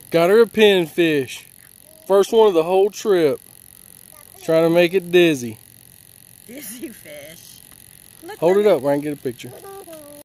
Got her a pinfish. First one of the whole trip. Trying to make it dizzy. Dizzy fish. Look, Hold it up where I can get a picture.